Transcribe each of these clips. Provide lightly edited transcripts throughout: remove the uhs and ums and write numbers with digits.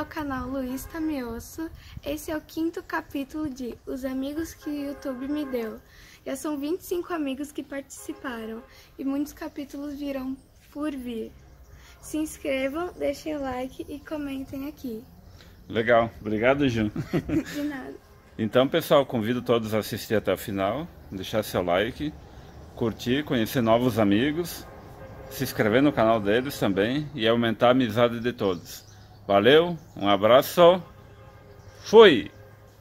canal Luiz Tamioso. Esse é o 5º capítulo de Os Amigos que o YouTube me deu. Já são 25 amigos que participaram e muitos capítulos virão por vir. Se inscrevam, deixem o like e comentem aqui. Legal, obrigado, Ju. De nada. Então, pessoal, convido todos a assistir até o final, deixar seu like, curtir, conhecer novos amigos, se inscrever no canal deles também e aumentar a amizade de todos. Valeu, um abraço, fui!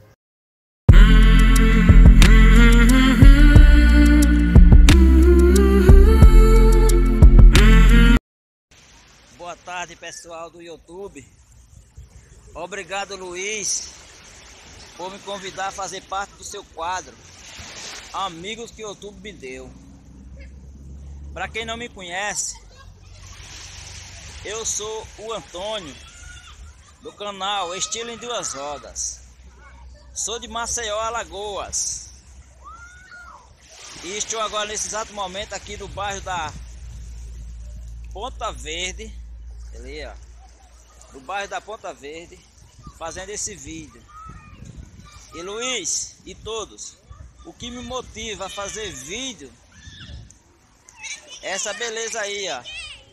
Boa tarde, pessoal do YouTube. Obrigado, Luiz, por me convidar a fazer parte do seu quadro Amigos que o YouTube me deu. Para quem não me conhece, eu sou o Antônio, do canal Estilo em Duas Rodas. Sou de Maceió, Alagoas. E estou agora nesse exato momento aqui no bairro da Ponta Verde, ali, ó, no bairro da Ponta Verde, fazendo esse vídeo. E Luiz e todos, o que me motiva a fazer vídeo é essa beleza aí, ó.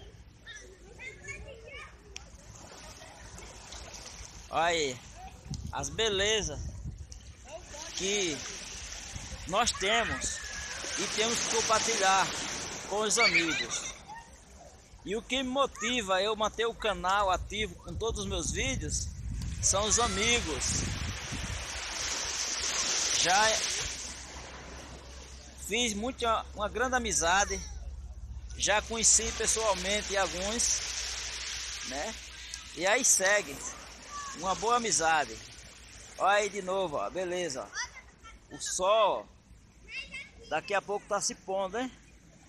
Olha aí, as belezas que nós temos e temos que compartilhar com os amigos. E o que me motiva eu manter o canal ativo com todos os meus vídeos são os amigos. Já fiz uma grande amizade, já conheci pessoalmente alguns, né? E aí segue uma boa amizade. Olha aí de novo, ó, beleza. Ó. O sol daqui a pouco tá se pondo, hein?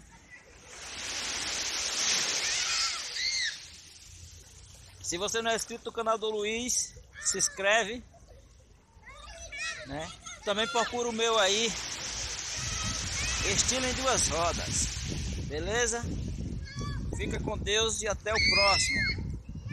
Se você não é inscrito no canal do Luiz, se inscreve, né? Também procura o meu aí, Estilo em Duas Rodas, beleza? Fica com Deus e até o próximo.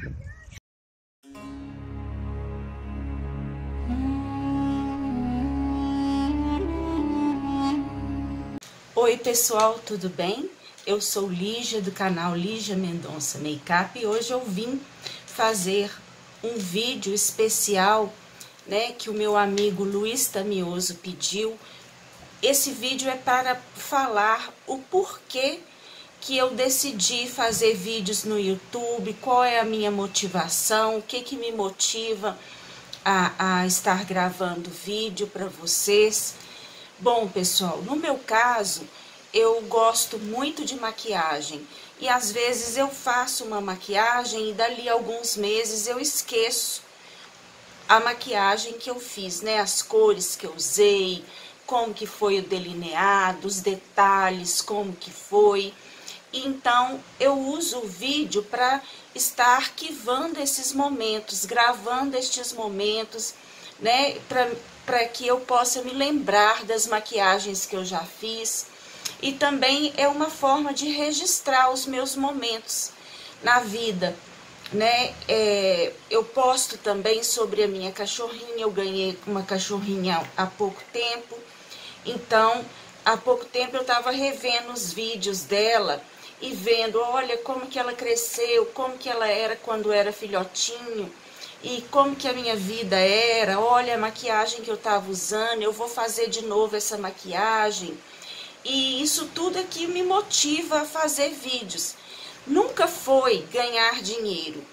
Oi pessoal, tudo bem? Eu sou Lígia do canal Lígia Mendonça Makeup e hoje eu vim fazer um vídeo especial, né, que o meu amigo Luiz Tamioso pediu. Esse vídeo é para falar o porquê que eu decidi fazer vídeos no YouTube, qual é a minha motivação, o que me motiva a estar gravando vídeo para vocês. Bom, pessoal, no meu caso, eu gosto muito de maquiagem e às vezes eu faço uma maquiagem e dali a alguns meses eu esqueço a maquiagem que eu fiz, né? As cores que eu usei, como que foi o delineado, os detalhes, como que foi. Então, eu uso o vídeo para estar arquivando esses momentos, gravando estes momentos, né? Para que eu possa me lembrar das maquiagens que eu já fiz. E também é uma forma de registrar os meus momentos na vida, né? Eu posto também sobre a minha cachorrinha. Eu ganhei uma cachorrinha há pouco tempo. Então, há pouco tempo eu estava revendo os vídeos dela e vendo, olha como que ela cresceu, como que ela era quando era filhotinho e como que a minha vida era. Olha a maquiagem que eu estava usando, eu vou fazer de novo essa maquiagem. E isso tudo aqui me motiva a fazer vídeos. Nunca foi ganhar dinheiro,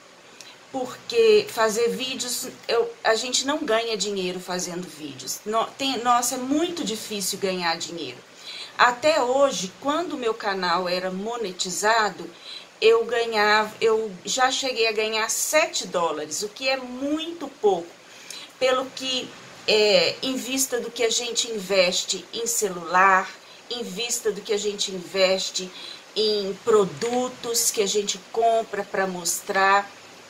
porque fazer vídeos, a gente não ganha dinheiro fazendo vídeos. Nossa, é muito difícil ganhar dinheiro. Até hoje, quando o meu canal era monetizado, eu já cheguei a ganhar $7, o que é muito pouco, pelo que, em vista do que a gente investe em celular, em vista do que a gente investe em produtos que a gente compra para mostrar.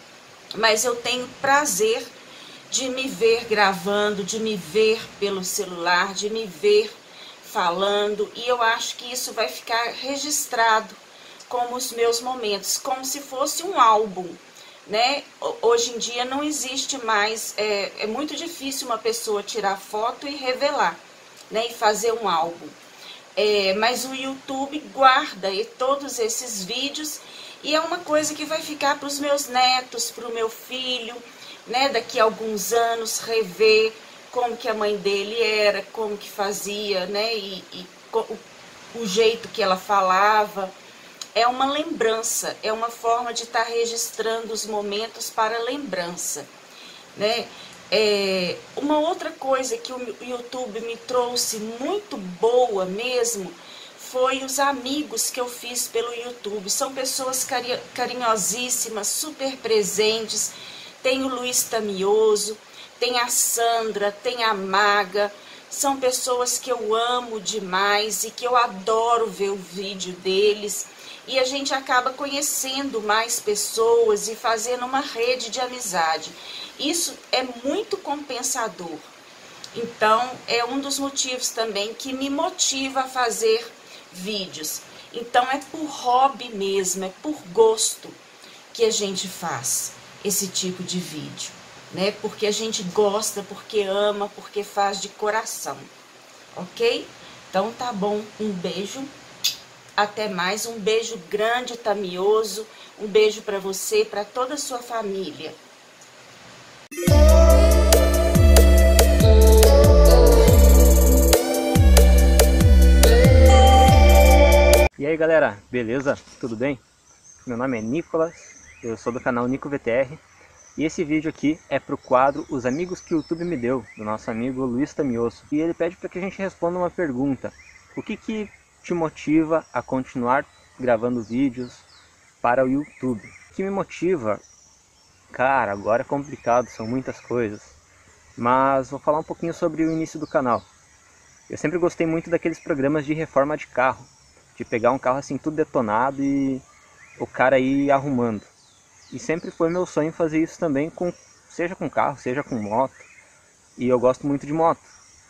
Mas eu tenho prazer de me ver gravando, de me ver pelo celular, de me ver falando, e eu acho que isso vai ficar registrado como os meus momentos, como se fosse um álbum, né? Hoje em dia não existe mais, é muito difícil uma pessoa tirar foto e revelar, né? E fazer um álbum. Mas o YouTube guarda todos esses vídeos e é uma coisa que vai ficar para os meus netos, para o meu filho, né? Daqui a alguns anos rever como que a mãe dele era, como que fazia, né? E o jeito que ela falava. É uma lembrança, é uma forma de estar registrando os momentos para lembrança, né? Uma outra coisa que o YouTube me trouxe muito boa mesmo foi os amigos que eu fiz pelo YouTube. São pessoas carinhosíssimas, super presentes. Tem o Luiz Tamioso, tem a Sandra, tem a Maga. São pessoas que eu amo demais e que eu adoro ver o vídeo deles. E a gente acaba conhecendo mais pessoas e fazendo uma rede de amizade. Isso é muito compensador. Então, é um dos motivos também que me motiva a fazer vídeos. Então, é por hobby mesmo, é por gosto que a gente faz esse tipo de vídeo, né? Porque a gente gosta, porque ama, porque faz de coração, ok? Então, tá bom. Um beijo. Até mais, um beijo grande, Tamioso, um beijo para você e para toda a sua família. E aí galera, beleza? Tudo bem? Meu nome é Nicolas, eu sou do canal Nico VTR e esse vídeo aqui é pro quadro Os Amigos que o YouTube me deu, do nosso amigo Luiz Tamioso. E ele pede para que a gente responda uma pergunta: o que te motiva a continuar gravando vídeos para o YouTube? O que me motiva? Cara, agora é complicado, são muitas coisas, mas vou falar um pouquinho sobre o início do canal. Eu sempre gostei muito daqueles programas de reforma de carro, de pegar um carro assim tudo detonado e o cara ir arrumando. E sempre foi meu sonho fazer isso também, seja com carro, seja com moto, e eu gosto muito de moto.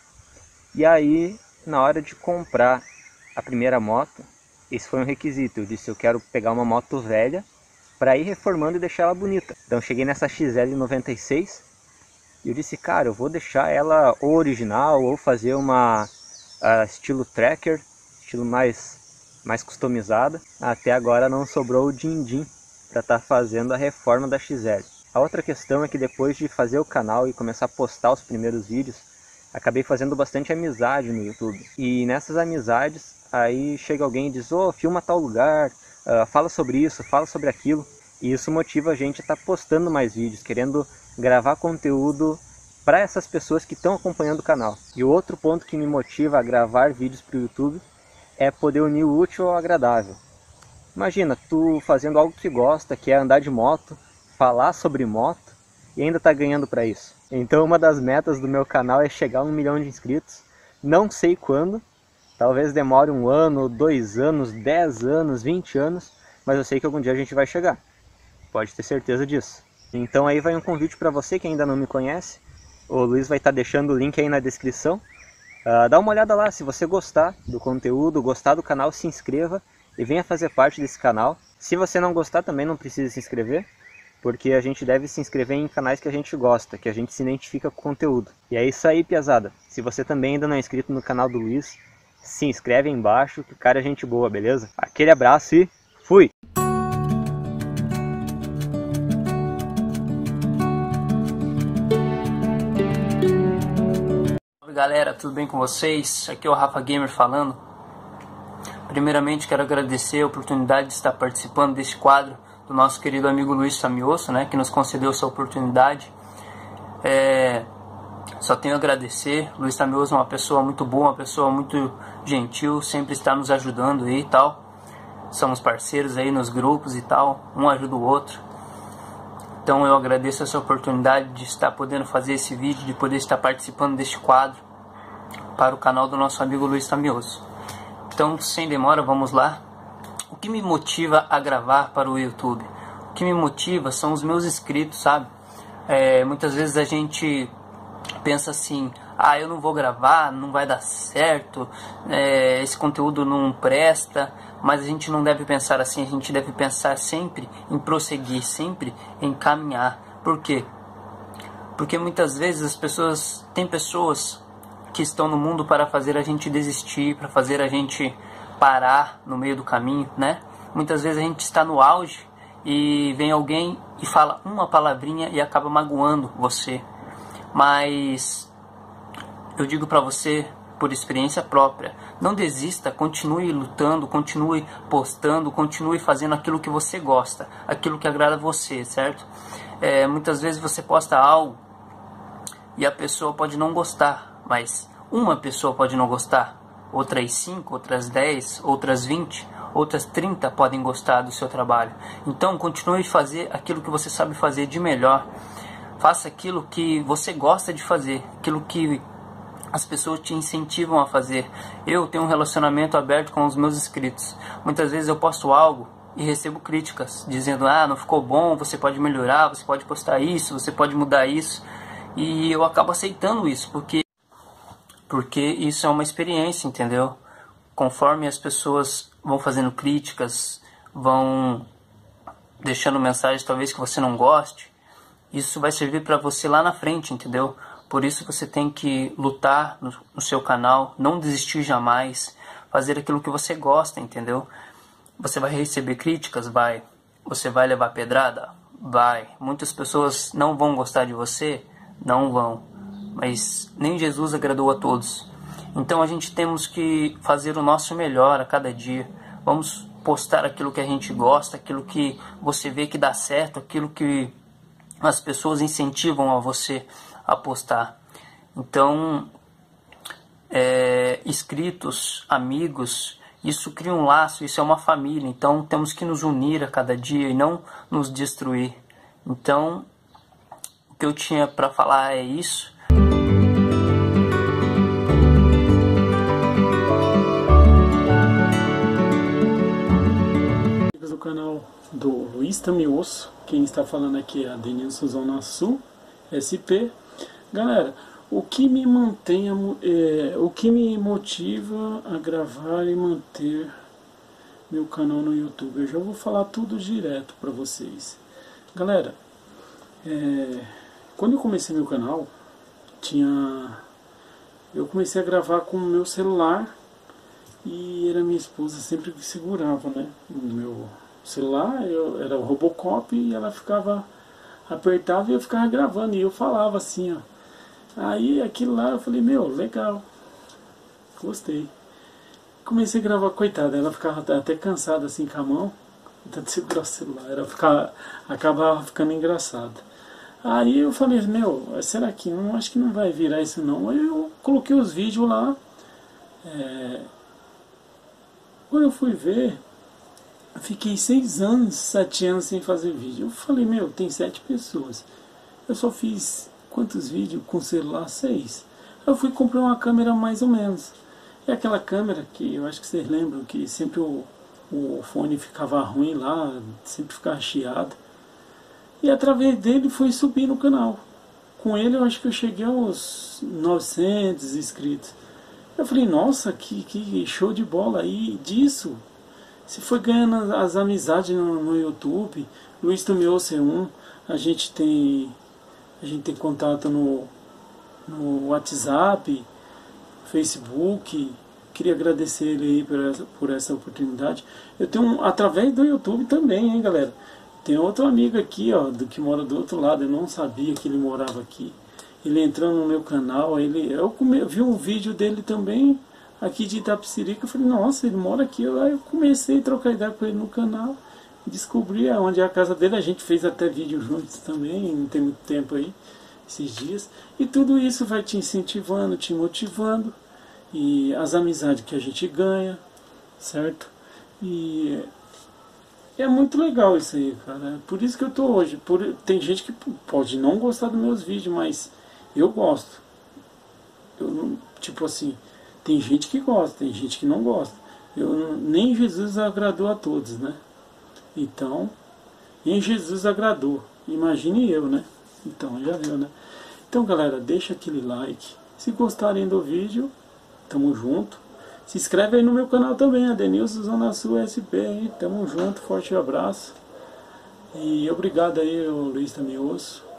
E aí, na hora de comprar a primeira moto, esse foi um requisito. Eu disse, eu quero pegar uma moto velha para ir reformando e deixar ela bonita. Então eu cheguei nessa XL 96 e eu disse, cara, eu vou deixar ela ou original ou fazer uma estilo tracker, estilo mais customizada. Até agora não sobrou o din-din para estar fazendo a reforma da XL. A outra questão é que depois de fazer o canal e começar a postar os primeiros vídeos, acabei fazendo bastante amizade no YouTube. E nessas amizades, aí chega alguém e diz, filma tal lugar, fala sobre isso, fala sobre aquilo. E isso motiva a gente a estar postando mais vídeos, querendo gravar conteúdo para essas pessoas que estão acompanhando o canal. E o outro ponto que me motiva a gravar vídeos para o YouTube é poder unir o útil ao agradável. Imagina, tu fazendo algo que gosta, que é andar de moto, falar sobre moto e ainda tá ganhando para isso. Então uma das metas do meu canal é chegar a 1 milhão de inscritos. Não sei quando, talvez demore 1 ano, 2 anos, 10 anos, 20 anos, mas eu sei que algum dia a gente vai chegar. Pode ter certeza disso. Então aí vai um convite para você que ainda não me conhece. O Luiz vai estar deixando o link aí na descrição. Dá uma olhada lá, se você gostar do conteúdo, gostar do canal, se inscreva e venha fazer parte desse canal. Se você não gostar também não precisa se inscrever, porque a gente deve se inscrever em canais que a gente gosta, que a gente se identifica com o conteúdo. E é isso aí, piazada. Se você também ainda não é inscrito no canal do Luiz, se inscreve aí embaixo, que o cara é gente boa, beleza? Aquele abraço e fui! Oi galera, tudo bem com vocês? Aqui é o Rafa Gamer falando. Primeiramente quero agradecer a oportunidade de estar participando desse quadro do nosso querido amigo Luiz Tamioso, né, que nos concedeu essa oportunidade. Só tenho a agradecer. Luiz Tamioso é uma pessoa muito boa, uma pessoa muito gentil, sempre está nos ajudando aí e tal. Somos parceiros aí nos grupos e tal, um ajuda o outro. Então eu agradeço essa oportunidade de estar podendo fazer esse vídeo, de poder estar participando deste quadro para o canal do nosso amigo Luiz Tamioso. Então, sem demora, vamos lá. O que me motiva a gravar para o YouTube? O que me motiva são os meus inscritos, sabe? Muitas vezes a gente pensa assim, ah, eu não vou gravar, não vai dar certo, esse conteúdo não presta. Mas a gente não deve pensar assim, a gente deve pensar sempre em prosseguir, sempre em caminhar. Por quê? Porque muitas vezes tem pessoas que estão no mundo para fazer a gente desistir, para fazer a gente parar no meio do caminho, né? Muitas vezes a gente está no auge e vem alguém e fala uma palavrinha e acaba magoando você. Mas eu digo para você, por experiência própria, não desista, continue lutando, continue postando, continue fazendo aquilo que você gosta, aquilo que agrada a você, certo? Muitas vezes você posta algo e a pessoa pode não gostar, mas uma pessoa pode não gostar, outras 5, outras 10, outras 20, outras 30 podem gostar do seu trabalho. Então continue a fazer aquilo que você sabe fazer de melhor, faça aquilo que você gosta de fazer, aquilo que as pessoas te incentivam a fazer. Eu tenho um relacionamento aberto com os meus inscritos. Muitas vezes eu posto algo e recebo críticas, dizendo, ah, não ficou bom, você pode melhorar, você pode postar isso, você pode mudar isso. E eu acabo aceitando isso, porque isso é uma experiência, entendeu? Conforme as pessoas vão fazendo críticas, vão deixando mensagens talvez que você não goste, isso vai servir para você lá na frente, entendeu? Por isso você tem que lutar no seu canal, não desistir jamais, fazer aquilo que você gosta, entendeu? Você vai receber críticas? Vai. Você vai levar pedrada? Vai. Muitas pessoas não vão gostar de você? Não vão. Mas nem Jesus agradou a todos. Então a gente temos que fazer o nosso melhor a cada dia. Vamos postar aquilo que a gente gosta, aquilo que você vê que dá certo, aquilo que as pessoas incentivam a você a postar. Então, inscritos, amigos, isso cria um laço, isso é uma família. Então temos que nos unir a cada dia e não nos destruir. Então, o que eu tinha para falar é isso. Do canal do Luiz Tamioso, quem está falando aqui é a Denilson Zona Sul, SP. Galera, o que me motiva a gravar e manter meu canal no YouTube? Eu já vou falar tudo direto para vocês. Galera, quando eu comecei meu canal, eu comecei a gravar com o meu celular e era minha esposa sempre que segurava, né? O meu celular era o Robocop e ela apertava e eu ficava gravando e eu falava assim, ó. Aí aquilo lá eu falei, meu, legal, gostei. Comecei a gravar, coitada, ela ficava até cansada assim com a mão, tanto segurar o celular, acabava ficando engraçado. Aí eu falei, meu, será que não, acho que não vai virar isso não. Aí eu coloquei os vídeos lá, quando eu fui ver, eu fiquei 6 anos, 7 anos sem fazer vídeo. Eu falei, meu, tem 7 pessoas, eu só fiz quantos vídeos com celular? 6. Eu fui comprar uma câmera mais ou menos. É aquela câmera que eu acho que vocês lembram que sempre o fone ficava ruim lá, sempre ficava chiado. E através dele foi subir no canal. Com ele eu acho que eu cheguei aos 900 inscritos. Eu falei, nossa, que show de bola aí disso. Se foi ganhando as amizades no YouTube. Luiz Tamioso é um. A gente tem contato no WhatsApp, Facebook. Queria agradecer ele aí por essa oportunidade. Eu tenho através do YouTube também, hein, galera. Tem outro amigo aqui, ó, que mora do outro lado. Eu não sabia que ele morava aqui. Ele entrou no meu canal. Eu vi um vídeo dele também aqui de Itapecerica. Eu falei, nossa, ele mora aqui. Aí eu comecei a trocar ideia com ele no canal. Descobri onde é a casa dele. A gente fez até vídeo juntos também, não tem muito tempo aí, esses dias. E tudo isso vai te incentivando, te motivando. E as amizades que a gente ganha, certo? E é muito legal isso aí, cara. Por isso que eu tô hoje. Tem gente que pode não gostar dos meus vídeos, mas eu gosto. Tipo assim, tem gente que gosta, tem gente que não gosta. Nem Jesus agradou a todos, né? Então, em Jesus agradou. Imagine eu, né? Então, já viu, né? Então, galera, deixa aquele like, Se gostarem do vídeo, tamo junto. Se inscreve aí no meu canal também, Adenilson Zona Sul SP aí. Tamo junto, forte abraço. E obrigado aí, Luiz Tamioso.